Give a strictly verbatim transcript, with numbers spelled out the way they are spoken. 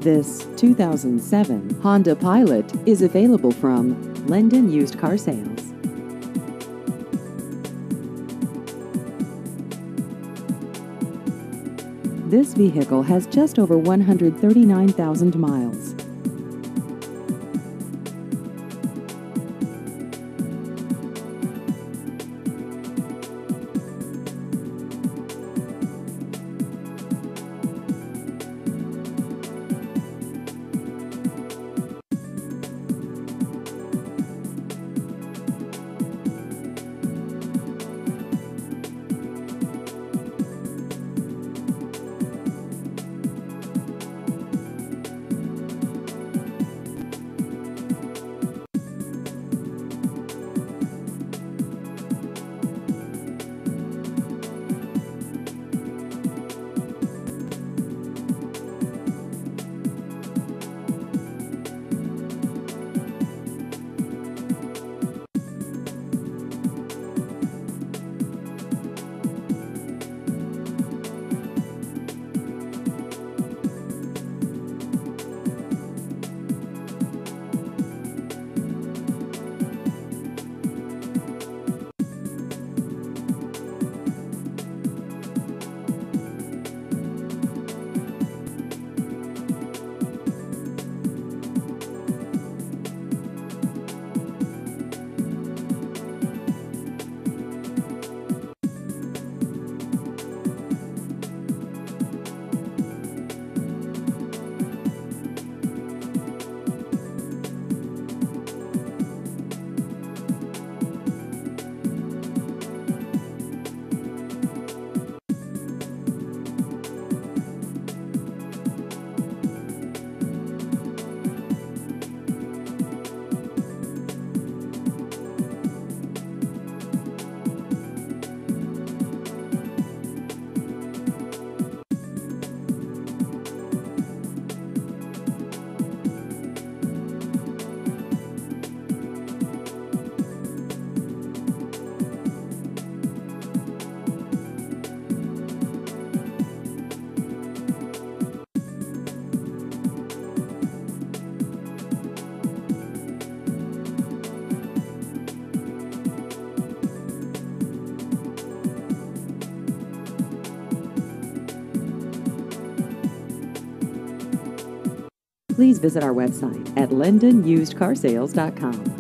This two thousand seven Honda Pilot is available from Lendon Used Car Sales. This vehicle has just over one hundred thirty-nine thousand miles. Please visit our website at lendon used car sales dot com.